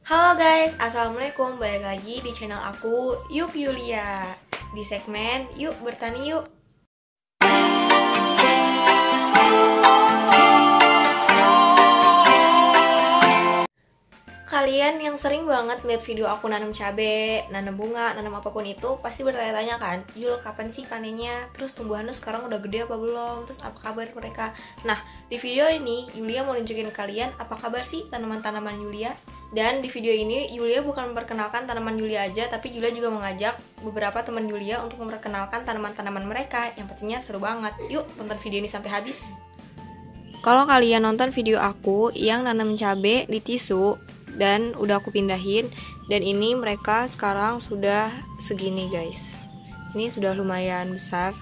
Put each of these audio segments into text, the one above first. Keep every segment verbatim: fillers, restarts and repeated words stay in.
Halo guys, assalamualaikum. Balik lagi di channel aku, Yuk Yulia. Di segmen Yuk Bertani Yuk. Kalian yang sering banget lihat video aku nanam cabai, nanam bunga, nanam apapun itu pasti bertanya-tanya kan, Yul kapan sih panennya? Terus tumbuhannya sekarang udah gede apa belum? Terus apa kabar mereka? Nah, di video ini Yulia mau nunjukin kalian apa kabar sih tanaman-tanaman Yulia. Dan di video ini Yulia bukan memperkenalkan tanaman Yulia aja, tapi Yulia juga mengajak beberapa teman Yulia untuk memperkenalkan tanaman-tanaman mereka. Yang pastinya seru banget. Yuk tonton video ini sampai habis. Kalau kalian nonton video aku yang nanam cabai di tisu dan udah aku pindahin, dan ini mereka sekarang sudah segini guys. Ini sudah lumayan besar.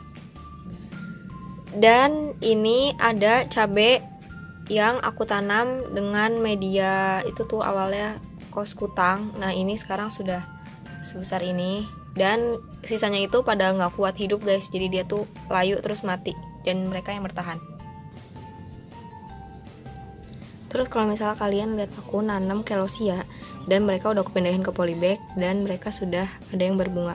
Dan ini ada cabai yang aku tanam dengan media itu tuh awalnya kos kutang. Nah ini sekarang sudah sebesar ini, dan sisanya itu pada nggak kuat hidup guys, jadi dia tuh layu terus mati, dan mereka yang bertahan. Terus kalau misalnya kalian lihat aku nanam Celosia dan mereka udah aku pindahin ke polybag dan mereka sudah ada yang berbunga.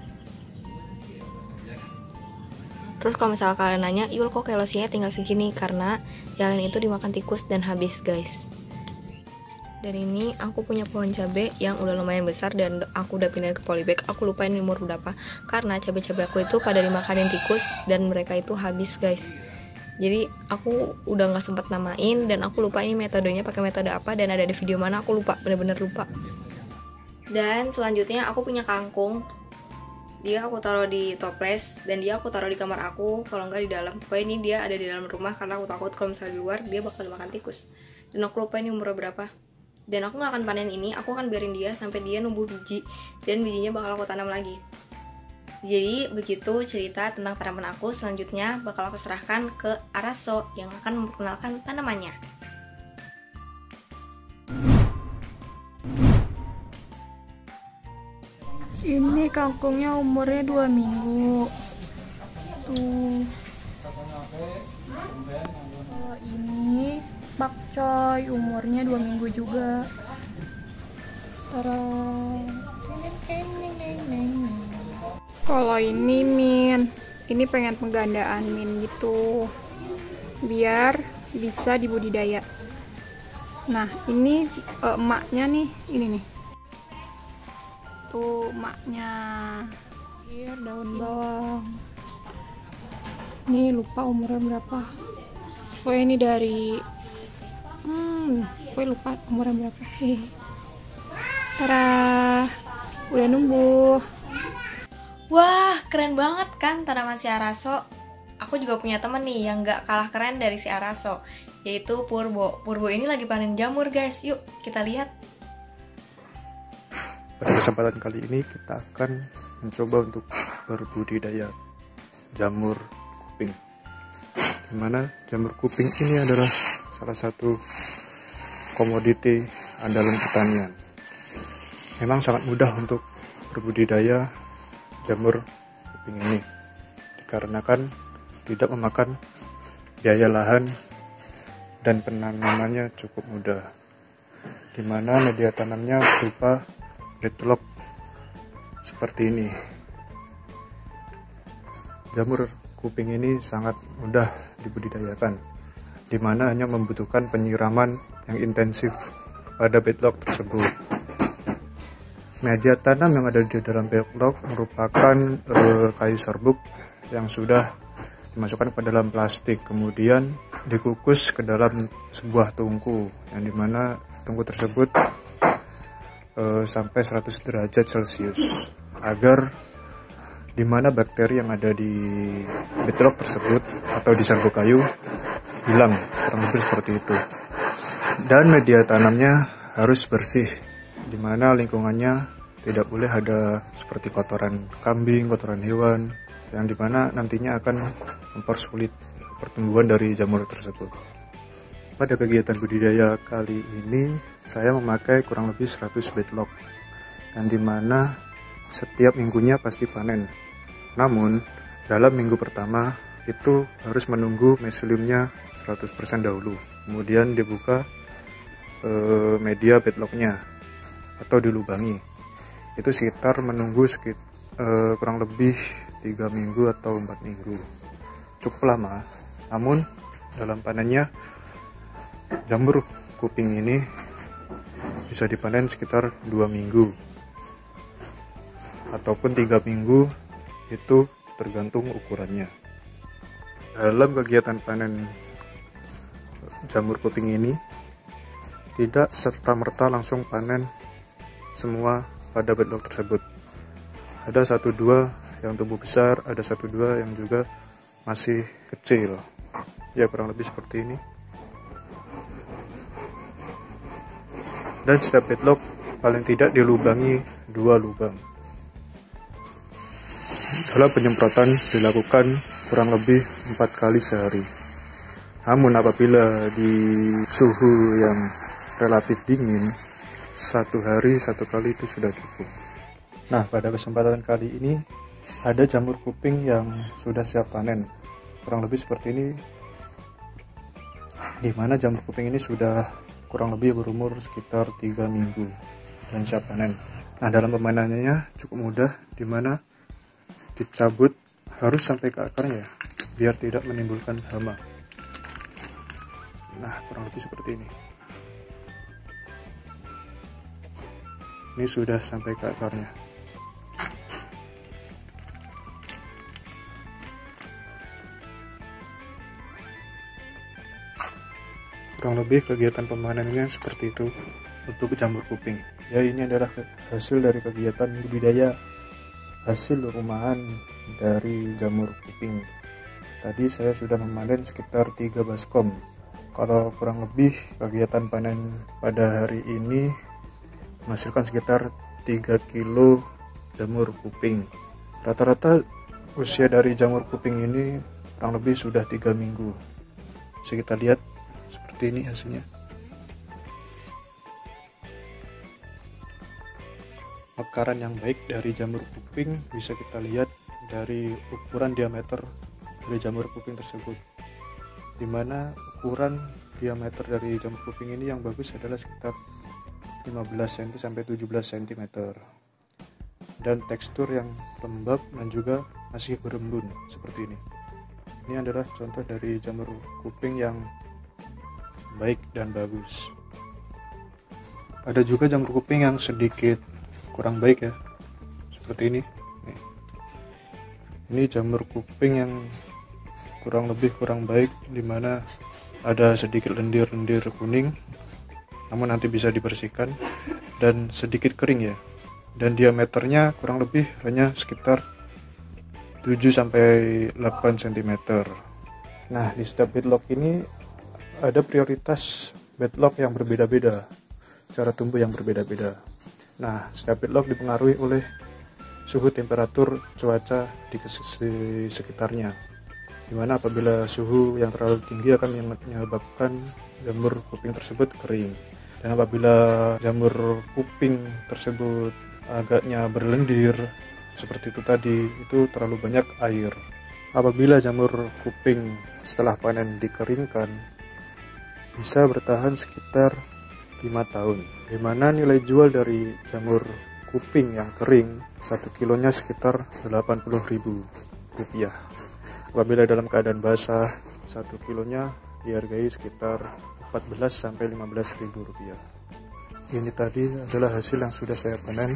Terus kalau misalnya kalian nanya, Yul kok Celosia tinggal segini? Karena yang lain itu dimakan tikus dan habis guys. Dan ini aku punya pohon cabai yang udah lumayan besar dan aku udah pindahin ke polybag. Aku lupain umur berapa karena cabai-cabai aku itu pada dimakanin tikus dan mereka itu habis guys. Jadi aku udah nggak sempat namain dan aku lupa ini metodenya pakai metode apa, dan ada di video mana aku lupa, bener-bener lupa. Dan selanjutnya aku punya kangkung. Dia aku taruh di toples dan dia aku taruh di kamar aku, kalau nggak di dalam. Pokoknya ini dia ada di dalam rumah karena aku takut kalau misalnya di luar dia bakal dimakan tikus. Dan aku lupa ini umurnya berapa. Dan aku nggak akan panen ini, aku akan biarin dia sampai dia numbuh biji dan bijinya bakal aku tanam lagi. Jadi begitu cerita tentang tanaman aku. Selanjutnya bakal aku serahkan ke Araso yang akan memperkenalkan tanamannya. Ini kangkungnya umurnya dua minggu. Tuh. Kalau ini pakcoy umurnya dua minggu juga. Tara. Kalau ini min, ini pengen penggandaan min gitu, biar bisa dibudidaya. Nah ini uh, emaknya nih, ini nih, tuh emaknya. Biar daun bawang. Ini lupa umurnya berapa. Oh ini dari, hmm, gue lupa umurnya berapa. Hehe. Tara, udah numbuh. Wah, keren banget kan tanaman si Araso. Aku juga punya temen nih yang gak kalah keren dari si Araso, yaitu Purbo. Purbo ini lagi panen jamur guys. Yuk kita lihat. Pada kesempatan kali ini kita akan mencoba untuk berbudidaya jamur kuping. Dimana jamur kuping ini adalah salah satu komoditi andalan pertanian. Memang sangat mudah untuk berbudidaya jamur kuping ini, dikarenakan tidak memakan biaya lahan dan penanamannya cukup mudah, dimana media tanamnya berupa bedrock seperti ini. Jamur kuping ini sangat mudah dibudidayakan, dimana hanya membutuhkan penyiraman yang intensif kepada bedrock tersebut. Media tanam yang ada di dalam bedrock merupakan e, kayu serbuk yang sudah dimasukkan ke dalam plastik, kemudian dikukus ke dalam sebuah tungku, yang dimana tungku tersebut e, sampai seratus derajat celcius, agar dimana bakteri yang ada di bedrock tersebut atau di serbuk kayu hilang, kurang lebih seperti itu. Dan media tanamnya harus bersih, dimana lingkungannya tidak boleh ada seperti kotoran kambing, kotoran hewan, yang dimana nantinya akan mempersulit pertumbuhan dari jamur tersebut. Pada kegiatan budidaya kali ini saya memakai kurang lebih seratus bedlock, yang dimana setiap minggunya pasti panen. Namun dalam minggu pertama itu harus menunggu meseliumnya seratus persen dahulu, kemudian dibuka e, media bedlocknya. atau dilubangi. Itu sekitar menunggu sekitar eh, kurang lebih tiga minggu atau empat minggu, cukup lama. Namun dalam panennya jamur kuping ini bisa dipanen sekitar dua minggu ataupun tiga minggu, itu tergantung ukurannya. Dalam kegiatan panen jamur kuping ini tidak serta-merta langsung panen semua pada bedlog tersebut. Ada satu dua yang tumbuh besar, ada satu dua yang juga masih kecil. Ya, kurang lebih seperti ini. Dan setiap bedlog paling tidak dilubangi dua lubang. Dalam penyemprotan dilakukan kurang lebih empat kali sehari. Namun apabila di suhu yang relatif dingin, satu hari satu kali itu sudah cukup. Nah, pada kesempatan kali ini ada jamur kuping yang sudah siap panen. Kurang lebih seperti ini, di mana jamur kuping ini sudah kurang lebih berumur sekitar tiga minggu dan siap panen. Nah, dalam pemanenannya cukup mudah, di mana dicabut harus sampai ke akarnya biar tidak menimbulkan hama. Nah, kurang lebih seperti ini. Ini sudah sampai ke akarnya. Kurang lebih kegiatan pemanenannya seperti itu untuk jamur kuping. Ya, ini adalah hasil dari kegiatan budidaya hasil rumahan dari jamur kuping. Tadi saya sudah memanen sekitar tiga baskom. Kalau kurang lebih kegiatan panen pada hari ini menghasilkan sekitar tiga kilo jamur kuping. Rata-rata usia dari jamur kuping ini kurang lebih sudah tiga minggu. Bisa kita lihat seperti ini hasilnya. Mekaran yang baik dari jamur kuping bisa kita lihat dari ukuran diameter dari jamur kuping tersebut, dimana ukuran diameter dari jamur kuping ini yang bagus adalah sekitar lima belas sentimeter sampai tujuh belas sentimeter, dan tekstur yang lembab dan juga masih berembun seperti ini. Ini adalah contoh dari jamur kuping yang baik dan bagus. Ada juga jamur kuping yang sedikit kurang baik ya, seperti ini. Ini jamur kuping yang kurang lebih kurang baik, dimana ada sedikit lendir-lendir kuning, namun nanti bisa dibersihkan, dan sedikit kering ya, dan diameternya kurang lebih hanya sekitar tujuh sampai delapan sentimeter. Nah, di setiap bedlog ini ada prioritas bedlog yang berbeda-beda, cara tumbuh yang berbeda-beda. Nah, setiap bedlog dipengaruhi oleh suhu temperatur cuaca di sekitarnya, dimana apabila suhu yang terlalu tinggi akan menyebabkan jamur kuping tersebut kering, dan apabila jamur kuping tersebut agaknya berlendir seperti itu tadi, itu terlalu banyak air. Apabila jamur kuping setelah panen dikeringkan bisa bertahan sekitar lima tahun, dimana nilai jual dari jamur kuping yang kering satu kilonya sekitar delapan puluh ribu rupiah. Apabila dalam keadaan basah, satu kilonya dihargai sekitar empat belas sampai lima belas ribu rupiah. Ini tadi adalah hasil yang sudah saya panen,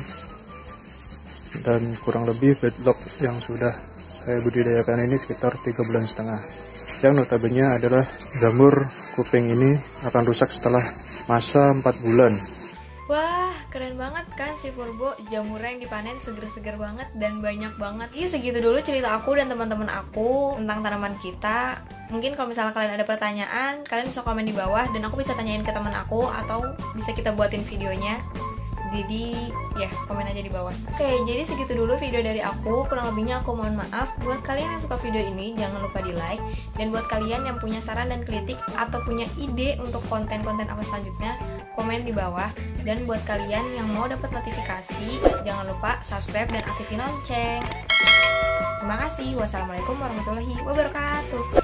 dan kurang lebih bedlog yang sudah saya budidayakan ini sekitar tiga bulan setengah. Yang notabene adalah jamur kuping ini akan rusak setelah masa empat bulan. Wah, keren banget kan si Purbo, jamurnya yang dipanen seger-seger banget dan banyak banget. Iya, segitu dulu cerita aku dan teman-teman aku tentang tanaman kita. Mungkin kalau misalnya kalian ada pertanyaan, kalian bisa komen di bawah dan aku bisa tanyain ke teman aku, atau bisa kita buatin videonya. Jadi ya, komen aja di bawah. Oke, jadi segitu dulu video dari aku. Kurang lebihnya aku mohon maaf. Buat kalian yang suka video ini, jangan lupa di like. Dan buat kalian yang punya saran dan kritik atau punya ide untuk konten-konten apa selanjutnya, komen di bawah. Dan buat kalian yang mau dapat notifikasi, jangan lupa subscribe dan aktifin lonceng. Terima kasih. Wassalamualaikum warahmatullahi wabarakatuh.